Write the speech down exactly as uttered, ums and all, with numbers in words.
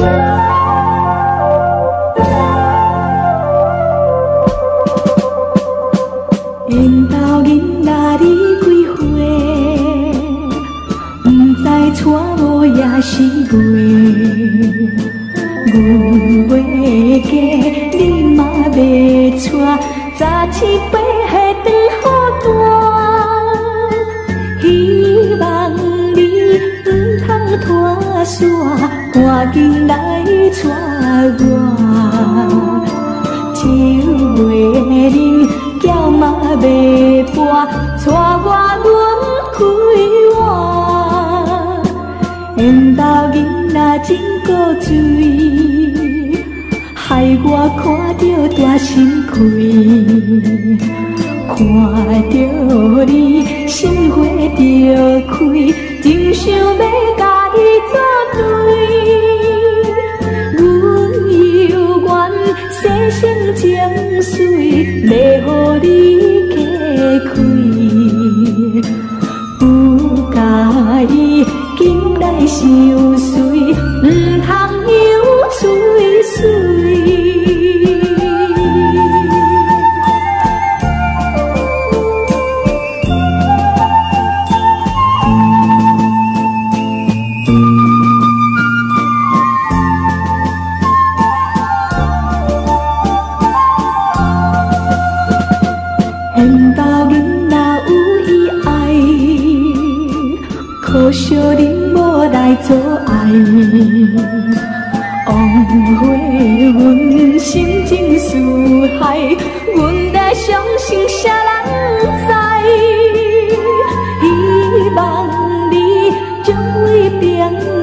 缘投囡仔你几岁？不知娶某也是月。阮袂嫁，你嘛袂娶，早起八下长好大。希望你唔通拖线，赶紧来娶我。酒袂啉，轿嘛袂搬，带我阮开换。缘投囡仔真古锥，害我看着大心开。看着你，心花着开，真想要甲伊作对。阮犹原细心情绪，要予你加开。不介意，紧来受罪，唔通犹碎碎。缘投囡仔有意爱，可惜恁无来做爱。枉费阮心情似海，阮在相信啥人知？希望你将会变。